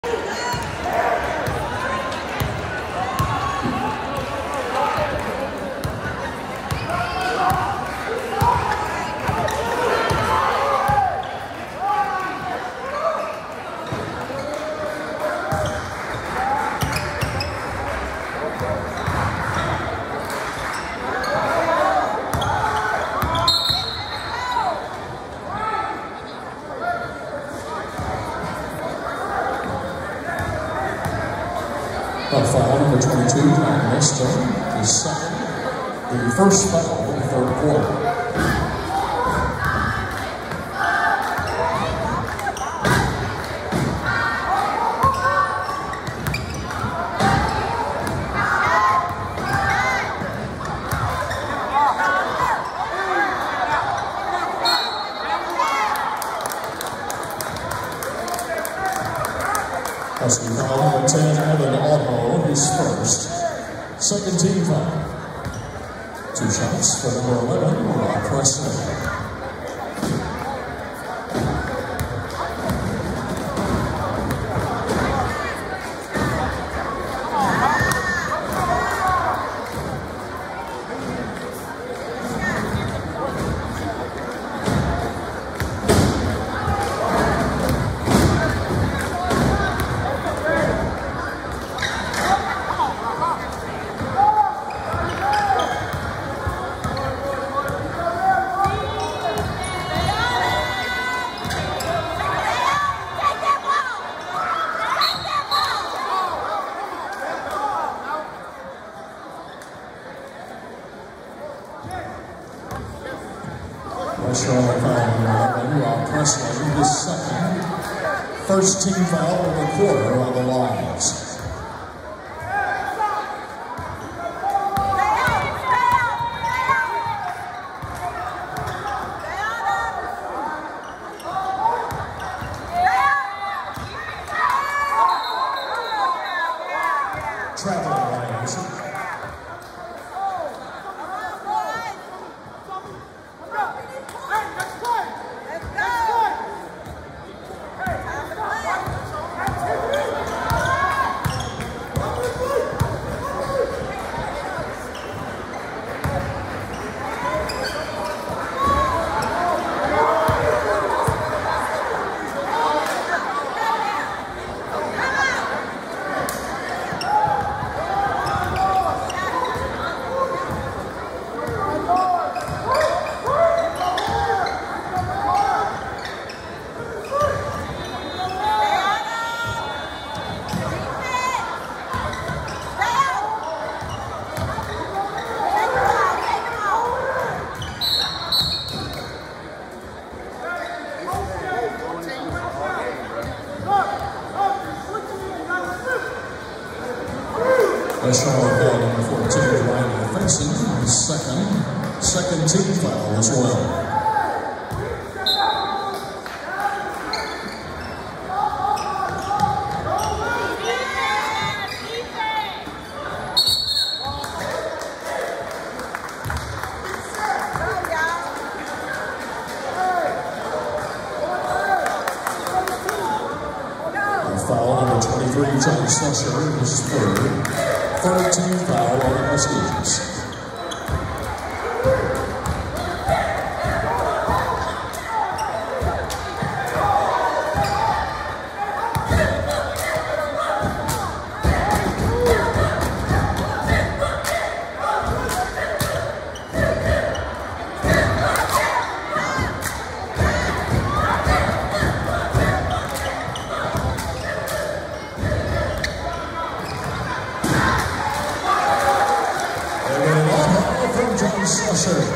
Foul number 22, Tom Nestor, is second. The first foul of the third quarter. That's the foul number 10, Evan Otto, his first. Second team foul. 2 shots for number 11, Rob Presley. Pressure on the foul, Rob Presley, his second. First team foul of the quarter on the Lions. Traveling Lions. Pressure on foul number 14, Ryan Fenson, his second team foul as well. Foul number 23, John Slusher, his third team foul on the Muskies. John Slusher.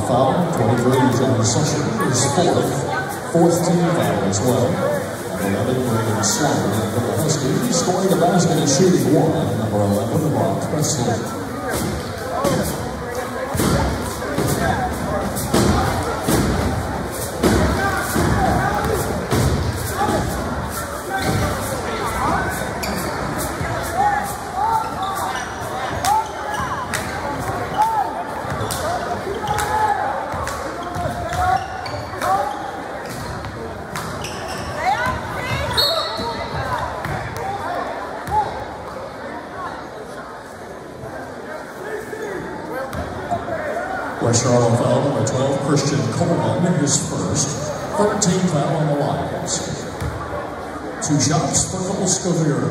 foul. 23, John Susher, his fourth team foul as well. And 11, Brandon Sloan for the Huskies. Scoring the basket and shooting one, number 11, Brock Presley. West Charlotte foul number 12, Christian Coleman, his first. 13 foul on the Lions. 2 shots for Cole Scoville.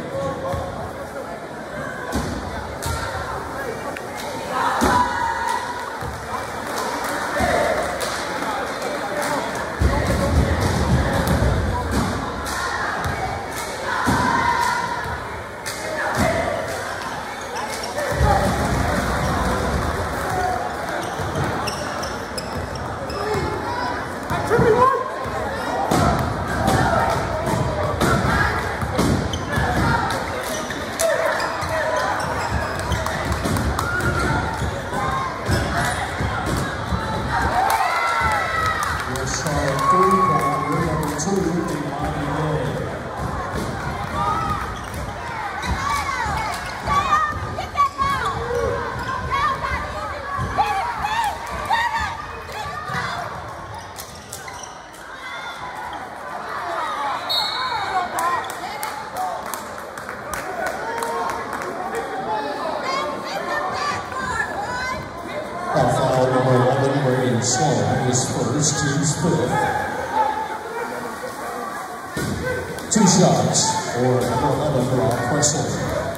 Foul number 11, Brandon Sloan, his first, team's 5th. 2 shots for number 11, Brock Presley.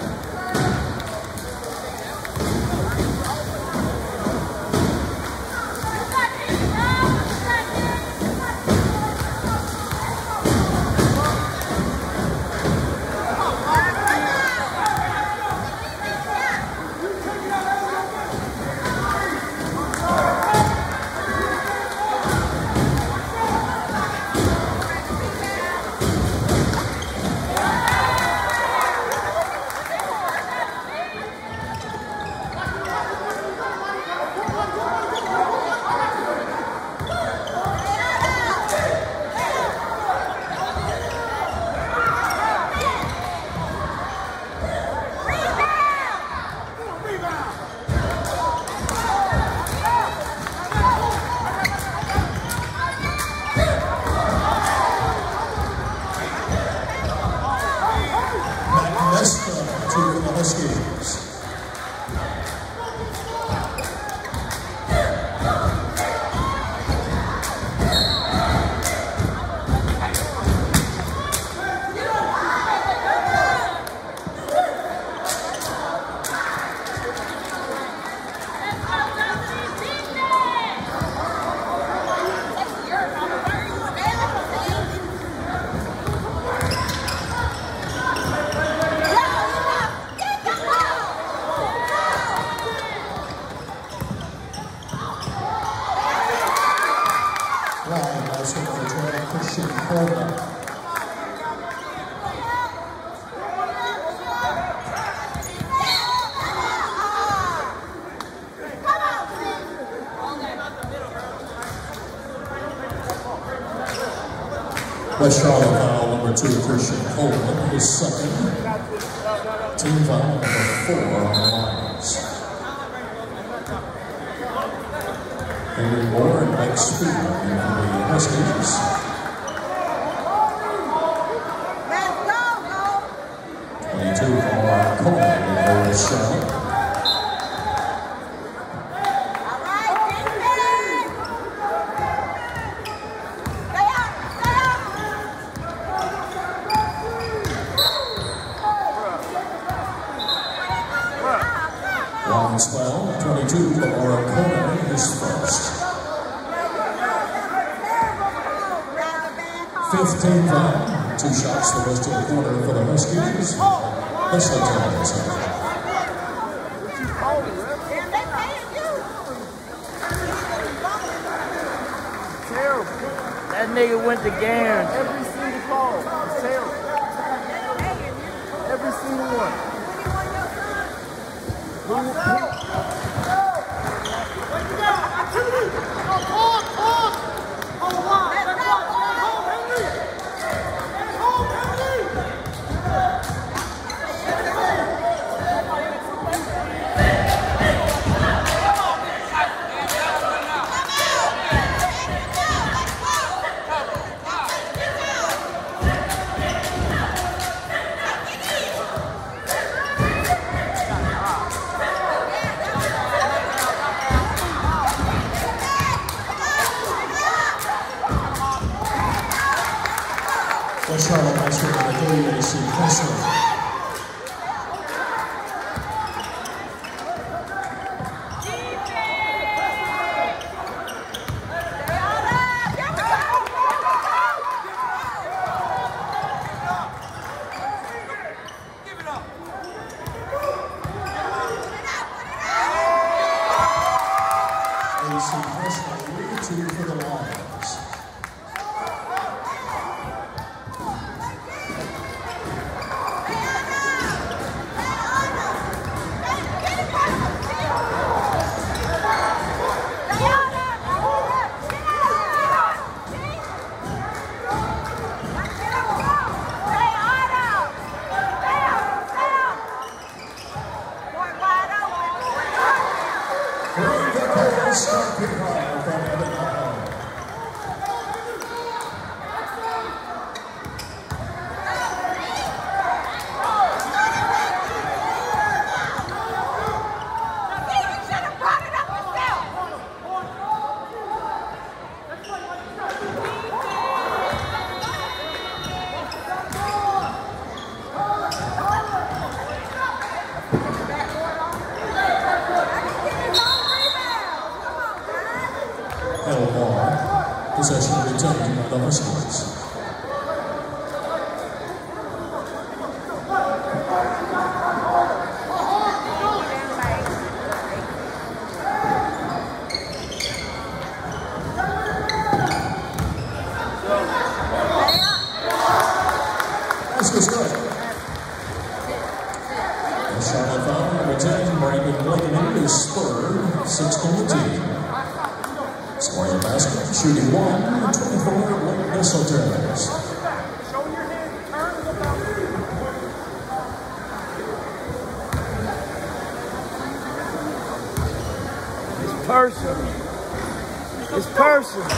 Christian Coleman. West Charlotte foul number 2, Christian Coleman, his second. Team foul number 4 on the Lions. Henry Moore and Mike Speed for the Huskies. Let's go, 22 for Coleman in West Charlotte. All right, defense. Stay up, stay up. Lions foul, 22 for Coleman, his first. 15 foul, 2 shots the rest of the quarter for the Huskies. Let's take this out. That nigga went to Garen. Every single call. It's terrible. Every single one. West Charlotte Master number 3, AC Presley. AC Presley, 2 for the Lions. Elmore, possession retained by the Huskies. Huskies good. Charlotte foul number 10, Brandon Blankenham is spurred, 16-10. Scoring the basket, shooting 1, 24, Blake Mistletoes. It's personal. It's personal.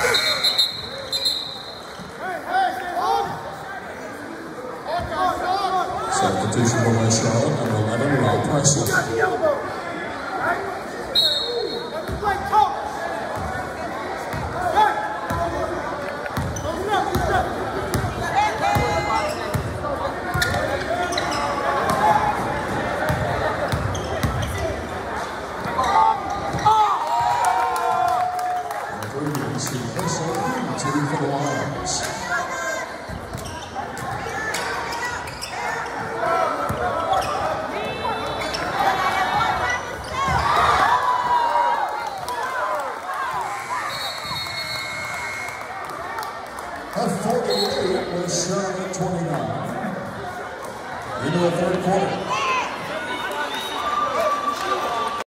Substitution for West Charlotte, number 11, Rob Presley. Two for the Lions. A 48 was Charlotte 29. Into the third quarter.